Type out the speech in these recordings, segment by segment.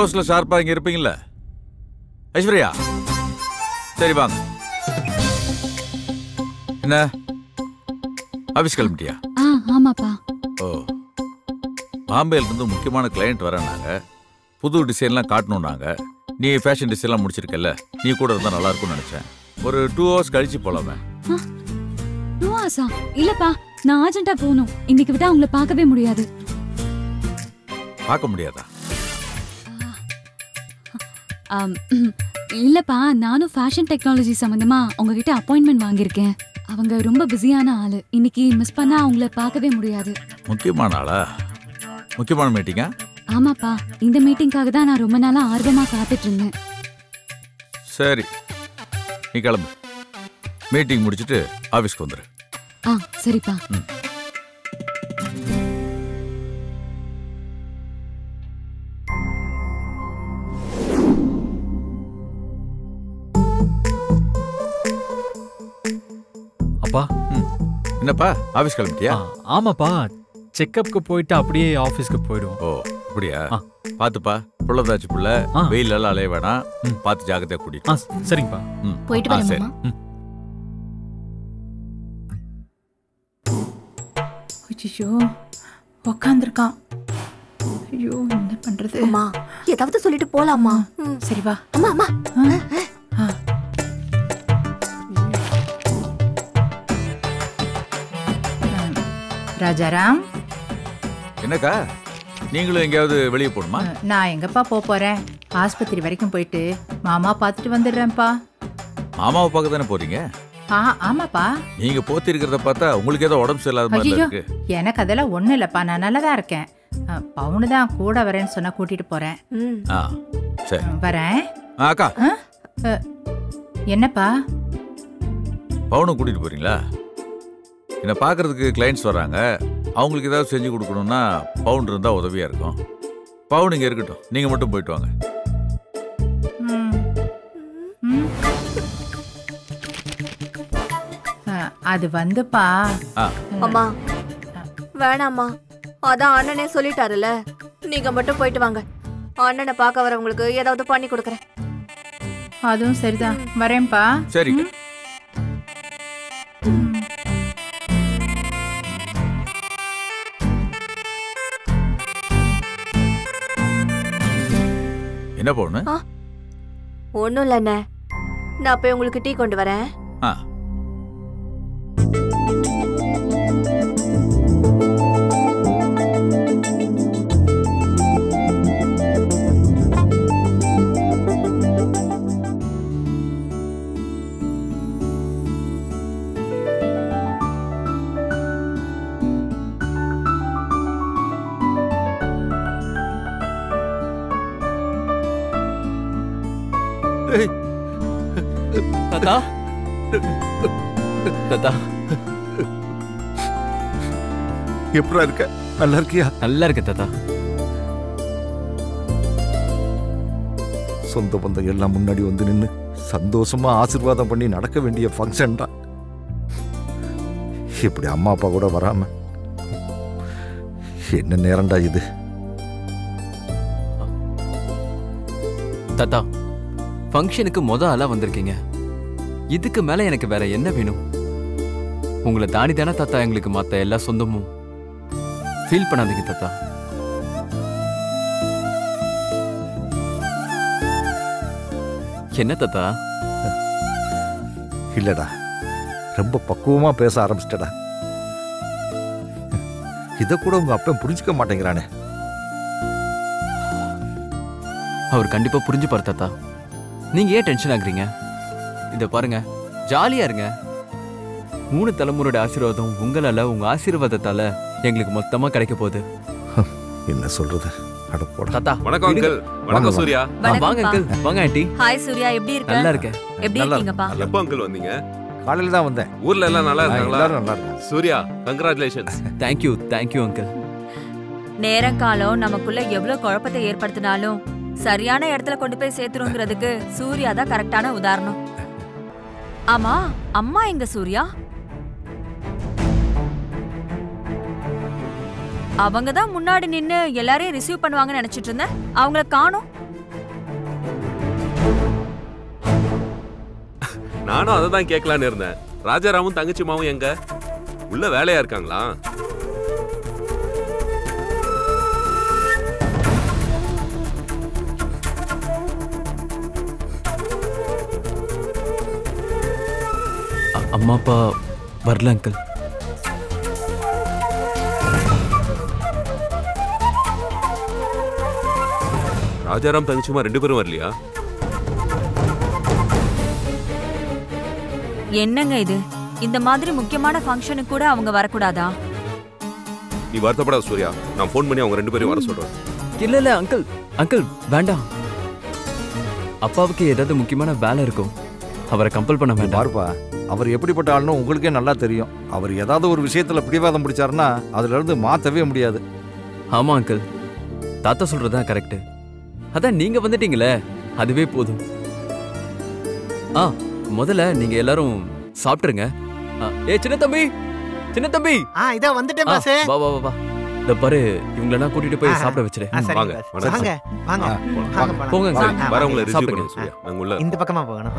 ஹவர்ஸ்ல ஷார்ப்பா இங்க இருப்பீங்கல்ல ஐஸ்வர்யா? சரி வாங்க. என்ன ஆபீஸ் கிளம்பிட்டியா? ஆமாப்பா. ஓ, பாம்பேல இருந்து முக்கியமான கிளையண்ட் வரனாங்க. புது டிசைன்லாம் காட்டணும்னாங்க. நீ ஃபேஷன் டிசைன்லாம் முடிச்சிருக்கல, நீ கூட இருந்தா நல்லா இருக்கும்னு நினைச்சேன். ஒரு 2 hours கழிச்சு போலாமே. 2 hours? இல்லப்பா, நான் அர்ஜென்ட்டா போகணும். இன்னைக்கு விட்டா உங்களை பார்க்கவே முடியாது. பார்க்க முடியாதா? இல்லப்பா, நானும் ஃபேஷன் டெக்னாலஜி சம்பந்தமா உங்ககிட்ட அப்பாயின்மெண்ட் வாங்கியிருக்கேன். அவங்க ரொம்ப பிஸியான ஆளு. இன்னைக்கு மிஸ் பண்ணா அவங்கள பார்க்கவே முடியாது. முக்கியமான ஆளா? முக்கியமான மீட்டிங்கா? ஆமாப்பா, இந்த மீட்டிங்காக தான் நான் ரொம்ப நாளா ஆர்வமா காத்துட்டு இருந்தேன். சரி, நீ கிளம்பு. மீட்டிங் முடிச்சிட்டு ஆபீஸ்க்கு வந்துரு. சரிப்பா. அப்பா. என்னப்பா ஆபீஸ் கிளம்பிட்டியா? ஆமாப்பா, செக்கப்க்கு போயிட்டு அப்படியே ஆபீஸ்க்கு போயிடுவோம். ஓ அப்படியா? பாத்துப்பா, புள்ளதாச்சு புள்ள, வெயில் எல்லாம் அலைய வேணாம். பார்த்து ஜாக்கிரதையா கூட்டிட்டு. சரிங்கப்பா. போயிட்டு வரேன். ஐயோ, உக்காந்துருக்கான். ஐயோ, என்ன பண்றது? அம்மா, ஏதாவது சொல்லிட்டு போலாமா? சரி வா. அம்மா அம்மா. ராஜாராம். என்னக்கா, நீங்களும் எங்கேயாவது வெளியே போகணுமா? நான் எங்கப்பா போறேன்? ஆஸ்பத்திரி வரைக்கும் போயிட்டு மாமா பார்த்துட்டு வந்துடுறேன்ப்பா. மாமாவை பார்க்க தானே போறீங்க? ஆமாப்பா. நீங்க போத்தி இருக்கிறத பார்த்தா உங்களுக்கு ஏதோ உடம்பு சரியில்லாத மாதிரி இருக்கு. எனக்கு அதெல்லாம் ஒண்ணும் இல்லப்பா, நான் நல்லதா இருக்கேன். பவுனு தான் கூட வரேன்னு சொன்னா கூட்டிட்டு போறேன். சரி வரேன். அக்கா, என்னப்பா? பவுனை கூட்டிட்டு போறீங்களா? என்ன பாக்குறதுக்கு கிளைண்ட்ஸ் வர்றாங்க, அவங்களுக்கு ஏதாவது செஞ்சு கொடுக்கணும்னா பவுன் இருந்தா உதவியா இருக்கும். பவுன் இங்க இருக்கட்டும், நீங்க மட்டும் போயிட்டு வாங்க. அது வந்துப்பா. அம்மா வேணாம்மா, அதான் அண்ணனே சொல்லிட்டாருல, நீங்க மட்டும் போயிட்டு வாங்க. அண்ணனை பார்க்க வரவங்களுக்கு ஏதாவது பண்ணி கொடுக்கறேன். அதுவும் சரிதான், வரேன்ப்பா. சரி. என்ன பொண்ணு? ஒண்ணும் இல்ல அண்ணே, நான் போய் உங்களுக்கு டீ கொண்டு வரேன். தாத்தா, தாத்தா எப்படா இருக்க? நல்லா இருக்கியா? நல்லா இருக்க தாத்தா. சொந்த பந்தம் எல்லாம் முன்னாடி வந்து நின்று சந்தோஷமா ஆசீர்வாதம் பண்ணி நடக்க வேண்டிய ஃபங்க்ஷன் தான். இப்படி அம்மா அப்பா கூட வராம என்ன நேரம்டா இது? தாத்தா, ஃபங்க்ஷனுக்கு ஆளா வந்திருக்கீங்க. இதுக்கு மேல எனக்கு வேற என்ன வேணும்? உங்களை தாண்டி தானே தாத்தா எங்களுக்கு மத்த எல்லா சொந்தமும். ஃபீல் பண்ணாதீங்க தாத்தா. என்ன தாத்தா? இல்லடா, ரொம்ப பக்குவமா பேச ஆரம்பிச்சிட்டடா. இத கூட உங்க அப்பா புரிஞ்சுக்க மாட்டேங்கிறானே. அவர் கண்டிப்பா புரிஞ்சுப்பார் தாத்தா. நீங்க ஏன் டென்ஷன் ஆகுறீங்க? இத பாருங்க, ஜாலியா இருங்க. 3 தலைமுறையோட ஆசீர்வாதம் உங்களால, உங்க ஆசீர்வாதத்தால எங்களுக்கு மொத்தமா கிடைக்க போகுது. என்ன சொல்றது? அட போடா. தாத்தா வணக்கம் அங்கிள். வணக்கம் சூர்யா. வாங்க அங்கிள். வாங்க ஆண்டி. ஹாய் சூர்யா, எப்படி இருக்க? நல்லா இருக்கேன். எப்படி இருக்கீங்கப்பா? எப்போ அங்கிள் வந்தீங்க? காலையில தான் வந்தேன். ஊர்ல எல்லாம் நல்லா இருக்காங்களா? எல்லாரும் நல்லா இருக்காங்க. Surya, congratulations. Thank you uncle. நேரம் காலம் நமக்குள்ள எவ்வளவு குழப்பத்தை ஏற்படுத்தினாலும் சரியான இடத்துல கொண்டு போய் சேர்த்துருங்கிறதுக்கு சூர்யா தான் கரெக்டான உதாரணம். ஆமா, அம்மா எங்க சூர்யா? அவங்க தான் முன்னாடி நின்னு எல்லாரையும் ரிசீவ் பண்ணுவாங்கன்னு நினைச்சிட்டு இருந்தேன். அவங்கள காணோம். நானும் அதை தான் கேட்கலான்னு இருந்தேன். ராஜாராமும் தங்கச்சிமாவும் எங்க? உள்ள வேலையா இருக்காங்களா? அம்மா அப்பா வரல அங்கிள். ராஜாராம் தங்கச்சிமா 2 பேரும் வரலையா? என்னங்க இது? இந்த மாதிரி முக்கியமான ஃபங்க்ஷனுக்கு கூட அவங்க வரக்கூடாதா? நீ வருத்தப்படாத சூர்யா, நான் ஃபோன் பண்ணி அவங்க 2 பேரையும் வர சொல்றேன். இல்ல அங்கிள் அங்கிள் வேண்டாம். அப்பாவுக்கு ஏதாவது முக்கியமான வேலை இருக்கும், அவரை கம்பல் பண்ண வேண்டாம். பாருப்பா, அவர் எப்படிப்பட்ட ஆளுன்னு உங்களுக்கே நல்லா தெரியும். அவர் ஏதாவது ஒரு விஷயத்துல பிடிவாதம் பிடிச்சாருன்னா அதுல இருந்து மாத்தவே முடியாது. ஆமா அங்கிள், தாத்தா சொல்றதுதான் கரெக்ட். அதான் நீங்க வந்துட்டீங்களே, அதுவே போதும். முதல்ல நீங்க எல்லாரும் சாப்பிட்டுருங்க. சின்ன தம்பி, சின்ன தம்பி. இதோ வந்துட்டேன் பாஸ். வா வா வா. இந்த பாரு, இவங்களெல்லாம் கூட்டிட்டு போய் சாப்பிட வச்சிரு. வாங்க வாங்க வாங்க போங்க. வரவங்களை ரிசீவ் பண்ணுங்க சூர்யா. நாங்க உள்ள இந்த பக்கமா போகணும்.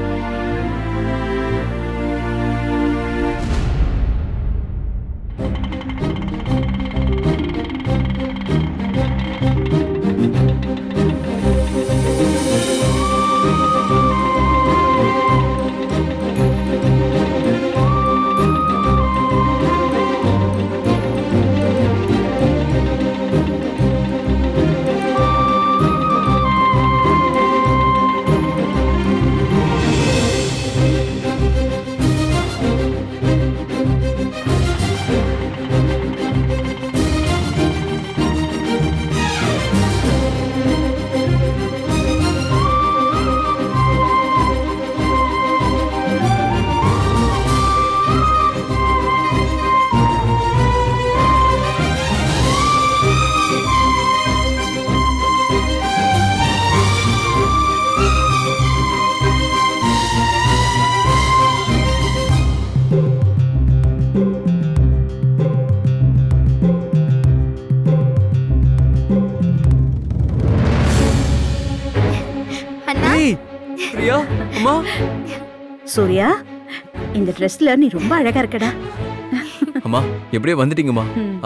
சூர்யா, இந்த ட்ரெஸ்ல நீ ரொம்ப அழகா இருக்கடா. அம்மா எப்படியே வந்துட்டீங்கம்மா.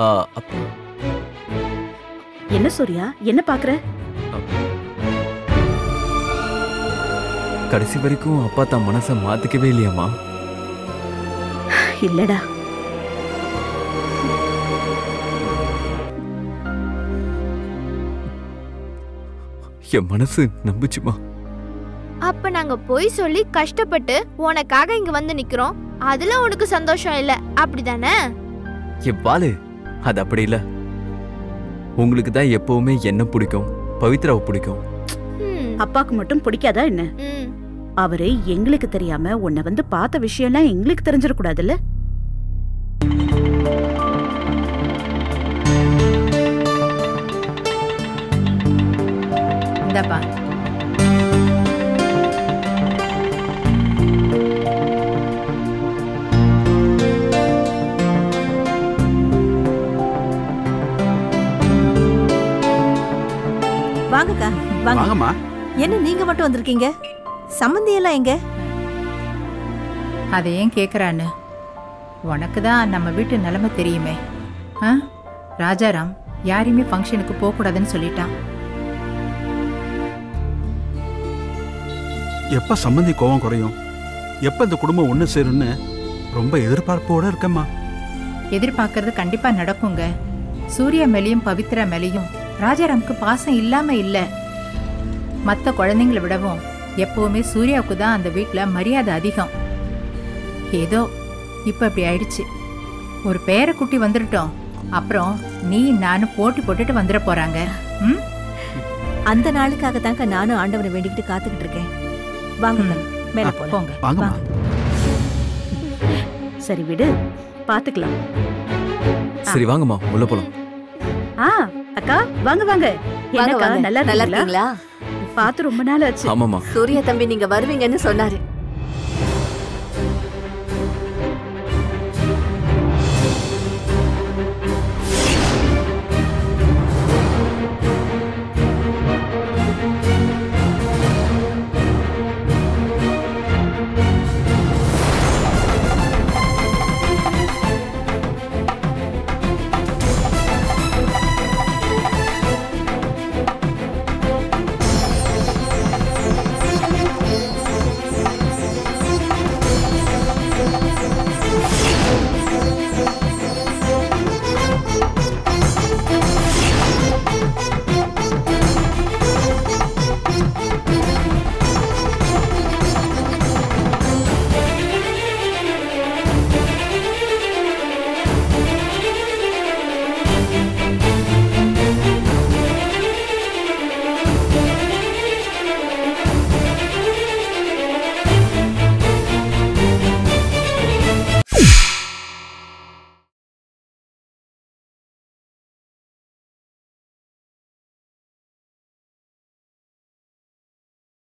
என்ன சூர்யா, என்ன பாக்குற? கடைசி வரைக்கும் அப்பா தான் மனசை மாத்திக்கவே இல்லையாம்மா? இல்லடா. என் மனசு நம்புச்சுமா. அப்ப நாங்க போய் சொல்லி கஷ்டப்பட்டு உனக்காக இங்க வந்து நிக்கிறோம், அதுல உனக்கு சந்தோஷம் இல்ல, அப்படிதானே? என் பாலு, அது அப்படி இல்ல. உங்களுக்கு தான் எப்பவுமே என்ன பிடிக்கும், பவித்ராவை பிடிக்கும். அப்பாக்கு மட்டும் பிடிக்காதா என்ன? அவரு எங்களுக்கு தெரியாம உன்னை வந்து பார்த்த விஷயம்லாம் எங்களுக்கு தெரிஞ்சிடக்கூடாதுல்ல? இந்தப்பா. வாங்கக்கா, வாங்கம்மா. என்ன நீங்க மட்டும் வந்திருக்கீங்க? சம்மந்தி எல்லாம் எங்க? அதை ஏன் கேக்குறான்னு? உனக்கு தான் நம்ம வீட்டு நிலைமை தெரியுமே. ராஜாராம் யாரையுமே ஃபங்க்ஷனுக்கு போக கூடாதுன்னு சொல்லிட்டான். எப்ப சம்மந்தி கோவம் குறையும், எப்ப இந்த குடும்பம் ஒண்ணு சேரும்னு ரொம்ப எதிர்பார்ப்போட இருக்கம்மா. எதிர்பார்க்கறது கண்டிப்பா நடக்குங்க. சூர்யா மேலையும் பவித்ரா மேலையும் ராஜாராம்க்கு பாசம் இல்லாம இல்ல. மற்ற குழந்தைங்களை விடவும் எப்பவுமே சூர்யாவுக்கு தான் அந்த வீட்டுல மரியாதை அதிகம். ஏதோ இப்ப இப்படி ஆயிடுச்சு. ஒரு பேரக்குட்டி வந்துட்டோம், அப்புறம் நீ நானும் போட்டி போட்டுட்டு வந்துட போறாங்க. அந்த நாளுக்காக தாங்க நானும் ஆண்டவனை வேண்டிக்கிட்டு காத்துக்கிட்டு இருக்கேன். வாங்க மேல போங்க. சரி விடு, பாத்துக்கலாம். சரி வாங்கம்மா, உள்ள போலாம். அக்கா வாங்க வாங்க. நல்லா இருக்கீங்களா? பார்த்து ரொம்ப நாள் ஆச்சு. ஆமாமா. சூர்யா தம்பி நீங்க வருவீங்கன்னு சொன்னாரு.